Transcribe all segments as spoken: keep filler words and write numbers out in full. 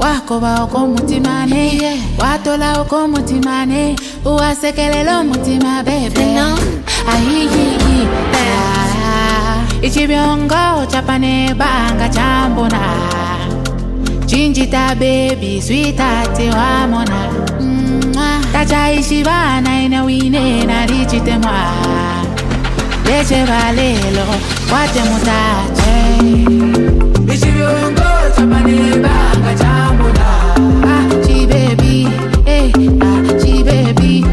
wakoba oko mutimane watola oko mutimane uwasekelelo mutima bebe ahihihi ichibiongo chapane banga chambona chinjita baby sweetheart wamona tacha ishibana ina wine na lichitemwa leche valelo wate mutache ichibiongo chapane banga chambona ah chi baby eh ah chi baby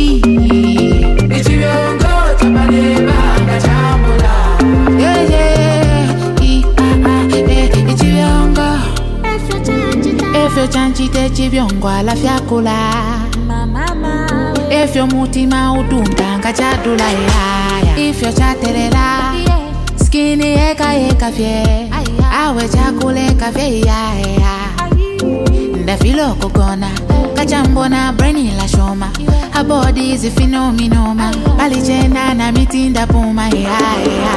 ichibiongo chapane banga chambona yeah yeah i ah ah eh ichibiongo efyo chanchite chibiongo ala fyakula mama efyo mutima udunda ngachadula yaya ifyo chatelela skini eka eka fye awe chakule kafye yaya ndafilo kugona kachambona brainy la shoma her body is a phenomenoma alichenda na mitinda puma yaya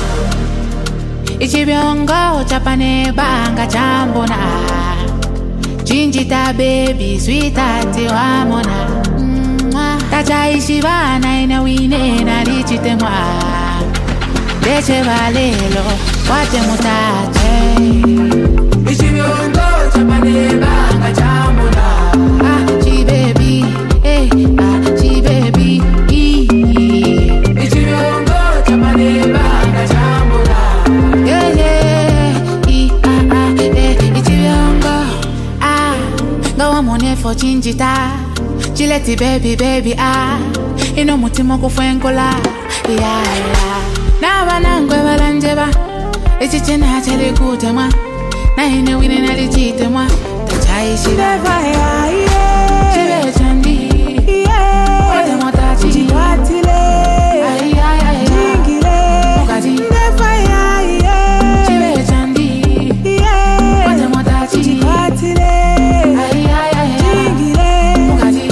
ichibiongo chapane banga chambona chinjita baby sweetheart wamona tacha ishibana ina wine na lichitemwa leche valelo wate mutache ichibiongo chapane banga chambona ah chi baby eh ah chi baby ichibiongo chapane banga chambona yeah yeah i ah ah eh ichibiongo ah gawa mone for chinjita chileti baby baby ah ino mutima kufenkola yeah yeah na banangwe balanjeba ichichena chele kutemwa na ine wine na lichitemwa tachaishi Never yeah yeah chibe chandi yeah wate motachi chiwatile ay ay ay jingile mukati Never yeah yeah chibe chandi yeah wate motachi chiwatile ay ay ay jingile mukati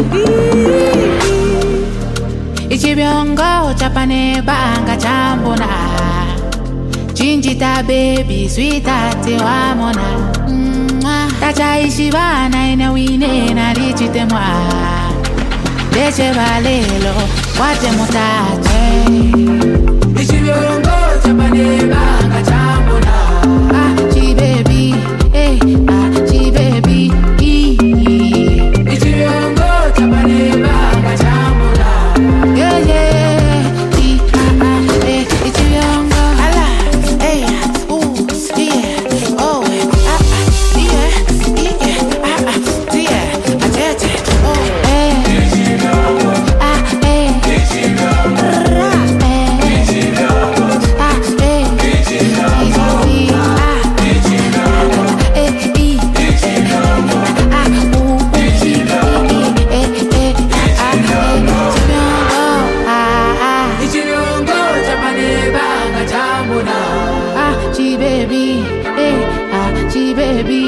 ichibiongo chapane banga chambona chinjita baby sweetheart wamona tacha ishibana ina wine na lichitemwa leche valelo wate mutache ichibiongo chapane banga chambona ah chi baby eh ah chi baby ichibiongo chapane banga chambona yeah yeah i ah ah eh ichibiongo ala eh ooh yeah oh ah ah yeah yeah ah ah yeah atete oh eh ichibiongo ah eh ichibiongo ra eh ichibiongo ah eh ichibiongo ah ichibiongo eh i ichibiongo ah ooh ichibiongo eh eh ah ichibiongo ah ah ichibiongo chapane banga chambona ah chi baby eh ah chi baby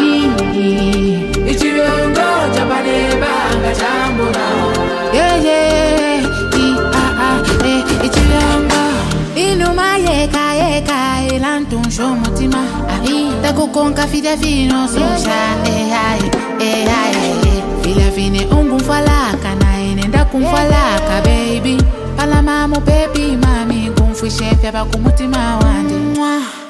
ichibiongo chapane banga chambona yeah yeah i ah ah eh ichibiongo inuma yeka yeka ilantun show mutima ahi takukonka fide fino sosha eh ai eh ai fila fine ungu falaka na inenda kumfalaka baby pala mamu baby mami kumfishe fya bakumutima wande